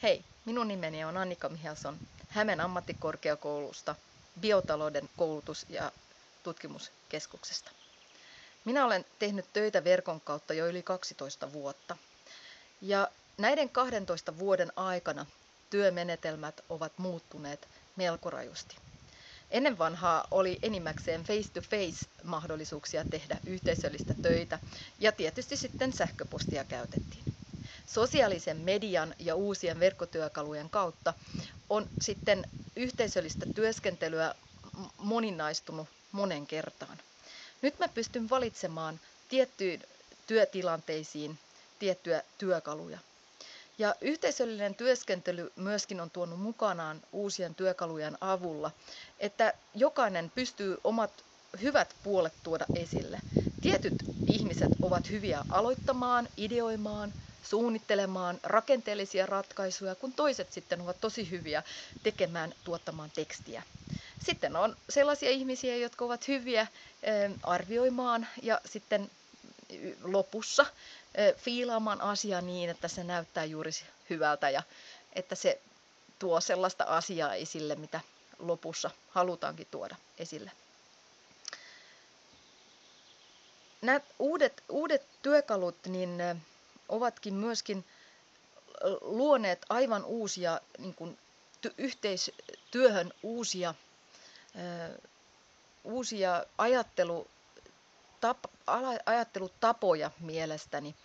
Hei, minun nimeni on Annika Mihelson Hämeen ammattikorkeakoulusta, biotalouden koulutus- ja tutkimuskeskuksesta. Minä olen tehnyt töitä verkon kautta jo yli 12 vuotta. Ja näiden 12 vuoden aikana työmenetelmät ovat muuttuneet melko rajusti. Ennen vanhaa oli enimmäkseen face-to-face mahdollisuuksia tehdä yhteisöllistä töitä ja tietysti sitten sähköpostia käytettiin. Sosiaalisen median ja uusien verkkotyökalujen kautta on sitten yhteisöllistä työskentelyä moninaistunut monen kertaan. Nyt mä pystyn valitsemaan tiettyihin työtilanteisiin tiettyjä työkaluja. Ja yhteisöllinen työskentely myöskin on tuonut mukanaan uusien työkalujen avulla, että jokainen pystyy omat hyvät puolet tuoda esille. Tietyt ihmiset ovat hyviä aloittamaan, ideoimaan, suunnittelemaan rakenteellisia ratkaisuja, kun toiset sitten ovat tosi hyviä tuottamaan tekstiä. Sitten on sellaisia ihmisiä, jotka ovat hyviä arvioimaan ja sitten lopussa fiilaamaan asiaa niin, että se näyttää juuri hyvältä ja että se tuo sellaista asiaa esille, mitä lopussa halutaankin tuoda esille. Nämä uudet työkalut niin ovatkin myöskin luoneet aivan uusia yhteistyöhön uusia ajattelutapoja mielestäni.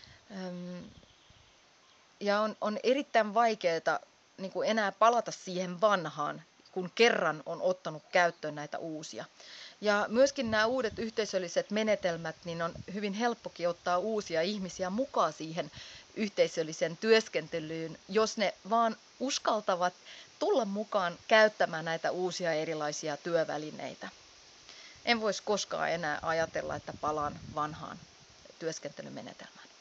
Ja on erittäin vaikeaa enää palata siihen vanhaan, kun kerran on ottanut käyttöön näitä uusia. Ja myöskin nämä uudet yhteisölliset menetelmät, niin on hyvin helppokin ottaa uusia ihmisiä mukaan siihen yhteisölliseen työskentelyyn, jos ne vaan uskaltavat tulla mukaan käyttämään näitä uusia erilaisia työvälineitä. En voisi koskaan enää ajatella, että palaan vanhaan työskentelymenetelmään.